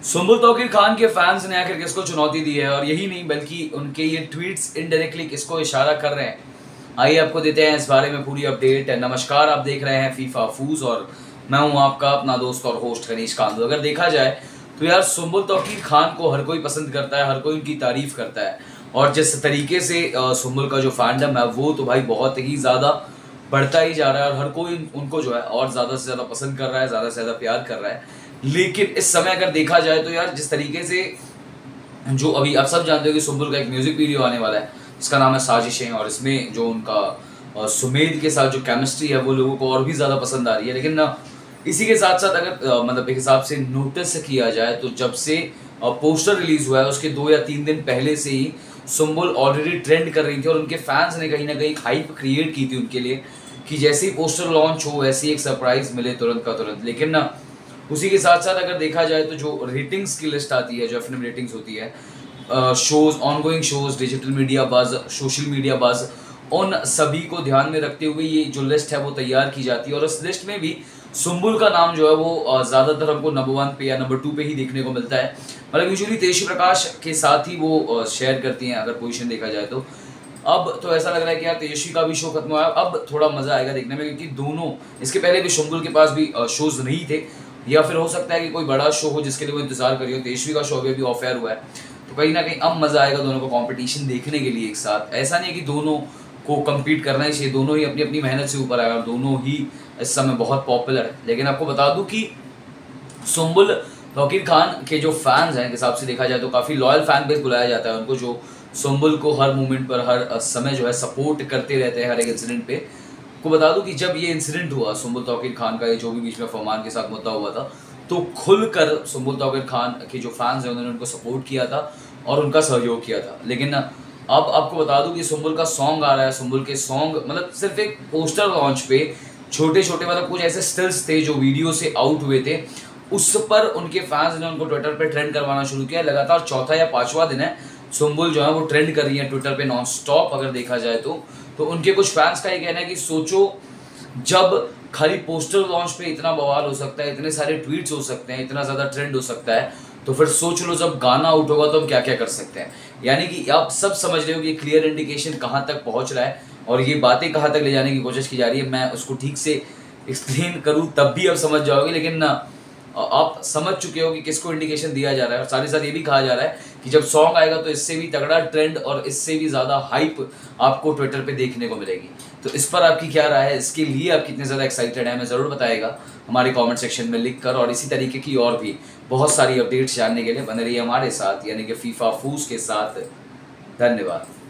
सुम्बुल तौकीर खान के फैंस ने आखिर किसको चुनौती दी है, और यही नहीं बल्कि उनके ये ट्वीट्स इनडायरेक्टली किसको इशारा कर रहे हैं, आइए आपको देते हैं इस बारे में पूरी अपडेट। नमस्कार, आप देख रहे हैं फीफा फूज और मैं हूं आपका अपना दोस्त और होस्ट कनीश कांदू। अगर देखा जाए तो यार सुम्बुल तौकीर खान को हर कोई पसंद करता है, हर कोई उनकी तारीफ करता है, और जिस तरीके से सुम्बुल का जो फैंडम है वो तो भाई बहुत ही ज़्यादा बढ़ता ही जा रहा है और हर कोई उनको जो है और ज़्यादा से ज़्यादा पसंद कर रहा है, ज़्यादा से ज़्यादा प्यार कर रहा है। लेकिन इस समय अगर देखा जाए तो यार जिस तरीके से जो अभी आप सब जानते हो कि सुम्बुल का एक म्यूजिक वीडियो आने वाला है जिसका नाम है साजिशें, और इसमें जो उनका सुमेध के साथ जो केमिस्ट्री है वो लोगों को और भी ज़्यादा पसंद आ रही है। लेकिन ना इसी के साथ साथ अगर मतलब एक हिसाब से नोटिस किया जाए तो जब से पोस्टर रिलीज हुआ है उसके 2 या 3 दिन पहले से ही सुम्बुल ऑलरेडी ट्रेंड कर रही थी और उनके फैंस ने कहीं ना कहीं हाइप क्रिएट की थी उनके लिए कि जैसे ही पोस्टर लॉन्च हो वैसे ही एक सरप्राइज मिले तुरंत का तुरंत। लेकिन ना उसी के साथ साथ अगर देखा जाए तो जो रेटिंग्स की लिस्ट आती है, जो फिल्म रेटिंग्स होती है, shows, ongoing shows, digital media buzz, social media buzz, उन सभी को ध्यान में रखते हुए ये जो लिस्ट है वो तैयार की जाती है। और उस लिस्ट में भी सुम्बुल का नाम जो है वो ज़्यादातर हमको नंबर 1 पे या नंबर 2 पे ही देखने को मिलता है। मतलब यूजुअली तेजस्वी प्रकाश के साथ ही वो शेयर करती हैं अगर पोजीशन देखा जाए तो। अब तो ऐसा लग रहा है कि यार तेजस्वी का भी शो खत्म हुआ है, अब थोड़ा मज़ा आएगा देखने में, क्योंकि दोनों इसके पहले भी सुम्बुल के पास भी शोज़ नहीं थे, या फिर हो सकता है कि कोई बड़ा शो हो जिसके लिए वो इंतजार करी हो। तेजस्वी का शो अभी ऑफ एयर हुआ है, तो कहीं ना कहीं अब मज़ा आएगा दोनों को कंपटीशन देखने के लिए एक साथ। ऐसा नहीं है कि दोनों को कम्पीट करना ही चाहिए, दोनों ही अपनी अपनी मेहनत से ऊपर आए और दोनों ही इस समय बहुत पॉपुलर है। लेकिन आपको बता दूं कि सुम्बुल तौकीर खान के जो फैंस हैं, हिसाब से देखा जाए तो काफ़ी लॉयल फैन बेस बुलाया जाता है उनको, जो सुम्बुल को हर मोमेंट पर हर समय जो है सपोर्ट करते रहते हैं हर एक इंसिडेंट पे। को बता दूं कि जब ये इंसिडेंट हुआ सुम्बुल तौकीर खान का, ये जो भी बीच में फरमान के साथ मुद्दा हुआ था, तो खुलकर सुम्बुल तौकीर खान के जो फैंस हैं उन्होंने उनको सपोर्ट किया था और उनका सहयोग किया था। लेकिन अब आपको बता दूं कि सुम्बुल का सॉन्ग आ रहा है, सुम्बुल के सॉन्ग मतलब सिर्फ एक पोस्टर लॉन्च पे छोटे छोटे मतलब कुछ ऐसे स्टिल्स थे जो वीडियो से आउट हुए थे, उस पर उनके फैंस ने उनको ट्विटर पे ट्रेंड करवाना शुरू किया। लगातार चौथा या 5वां दिन है सुम्बुल जो है वो ट्रेंड कर रही है ट्विटर पे नॉन स्टॉप अगर देखा जाए तो उनके कुछ फैंस का ये कहना है कि सोचो जब खाली पोस्टर लॉन्च पे इतना बवाल हो सकता है, इतने सारे ट्वीट्स हो सकते हैं, इतना ज़्यादा ट्रेंड हो सकता है, तो फिर सोच लो जब गाना आउट होगा तो हम क्या क्या कर सकते हैं। यानी कि आप सब समझ रहे हो कि क्लियर इंडिकेशन कहाँ तक पहुँच रहा है और ये बातें कहाँ तक ले जाने की कोशिश की जा रही है। मैं उसको ठीक से एक्सप्लेन करूँ तब भी आप समझ जाओगे, लेकिन ना आप समझ चुके हो कि किसको इंडिकेशन दिया जा रहा है। और साथ ही साथ ये भी कहा जा रहा है कि जब सॉन्ग आएगा तो इससे भी तगड़ा ट्रेंड और इससे भी ज़्यादा हाइप आपको ट्विटर पे देखने को मिलेगी। तो इस पर आपकी क्या राय है, इसके लिए आप कितने ज़्यादा एक्साइटेड हैं, हमें ज़रूर बताएगा हमारे कमेंट सेक्शन में लिख कर। और इसी तरीके की और भी बहुत सारी अपडेट्स जानने के लिए बने रहिए हमारे साथ, यानी कि फीफा फूज के साथ। धन्यवाद।